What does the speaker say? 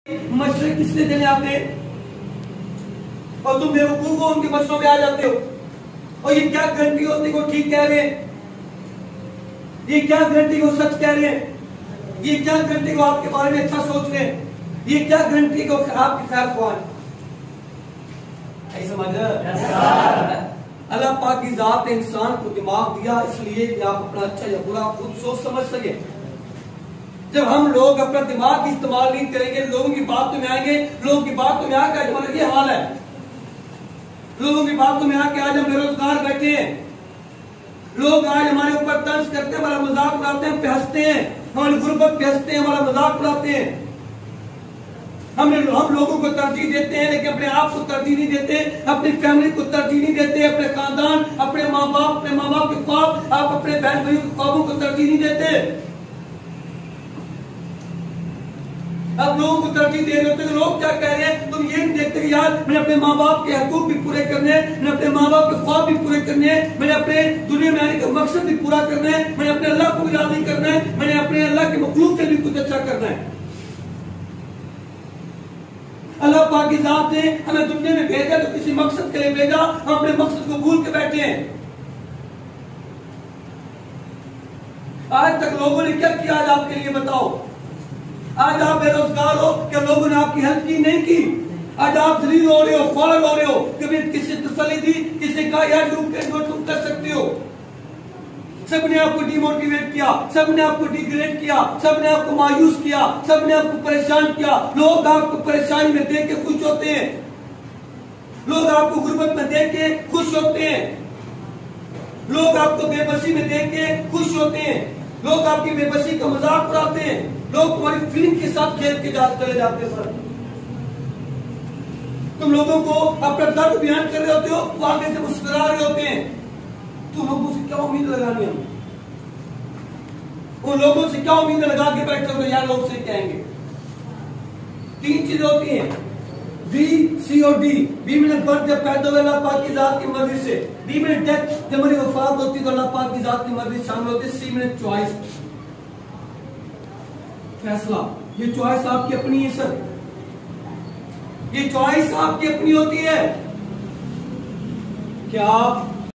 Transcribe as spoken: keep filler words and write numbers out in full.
मशवरे किसने देने आते और तुम बेवकूफ हो उनके मशवरों में आ जाते हो। और ये क्या गारंटी होती है वो ठीक कह रहे हैं, ये क्या गारंटी वो सच कह रहे हैं, ये क्या गारंटी को आपके बारे में अच्छा सोच रहे हैं, ये क्या गारंटी को आपके खैर ख्वाह है। समझ अल्लाह पाक की जात ने इंसान को दिमाग दिया इसलिए कि आप अपना अच्छा या बुरा खुद सोच समझ सके। जब हम लोग अपना दिमाग इस्तेमाल नहीं करेंगे, लोगों की बातों में आएंगे, लोगों की बातों में आकर हमारा ये हाल है, लोगों की बातों में आके आज हम बेरोजगार बैठे हैं, लोग आज हमारे ऊपर तंज करते हैं, हमारा मजाक उड़ाते हैं, हंसते हैं, हमारी गुर्बत पे हंसते हैं, हमारा मजाक उड़ाते हैं। हमने हम लोगों को तरजीह देते हैं लेकिन अपने आप को तरजीह नहीं देते, अपनी फैमिली को तरजीह नहीं देते, अपने खानदान, अपने माँ बाप, अपने माँ बाप के ख्वाब, आप अपने बहन भाइयों के ख्वाबों को तरजीह नहीं देते। अब लोगों को तरजीह दे रहे होते तो लोग क्या कह रहे हैं, तुम ये नहीं देखते कि यार मैंने अपने माँ बाप के हकूक भी पूरे करने, मैंने अपने माँ बाप के ख्वाब भी पूरे करने, मैंने अपने दुनिया में आने का मकसद भी पूरा करना है, मैंने अपने अल्लाह को भी राज़ी करना है, मैंने अपने अल्लाह के मखलूक के भी कुछ अच्छा करना है। अल्लाह पाक की जात ने हमें दुनिया में भेजा तो किसी मकसद के लिए भेजा, हम अपने मकसद को भूल के बैठे हैं। आज तक लोगों ने क्या किया आज आपके लिए बताओ? आज आप बेरोजगार हो, क्या लोगों ने आपकी हेल्प की? नहीं की। आज आप जलील हो रहे हो, ख्वार हो रहे हो, कभी किसी तसल्ली दी, किसी का यार तुम तुम कर सकते हो। सबने आपको डिमोटिवेट किया, सबने आपको डिग्रेड किया, सबने आपको मायूस किया, सबने आपको परेशान किया। लोग आपको परेशानी में देख के खुश होते हैं, लोग आपको गुर्बत में देख के खुश होते हैं, लोग आपको बेबसी में देख के खुश होते हैं, लोग आपकी बेबसी का मजाक उड़ाते हैं, लोग तुम्हारी फीलिंग के साथ खेल के जा, चले जाते हैं। सर तुम लोगों को अपना दर्द बयान कर रहे होते हो, वो आगे से मुस्कुरा रहे होते हैं। तुम लोगों से क्या उम्मीद लगानी है? उन लोगों से क्या उम्मीद लगा के बैठे हो यार लोग से कहेंगे? तीन चीजें होती हैं, बी, सी और डी। बी में बर्थ जब पैदा हुए अल्लाह पाक की जात की मर्जी से, डी में डेथ जब हमारी वफात होती है तो अल्लाह पाक की जात की मर्जी शामिल होती है, सी में चॉइस, फैसला। ये चॉइस आपकी अपनी है सर, ये चॉइस आपकी अपनी होती है। क्या आप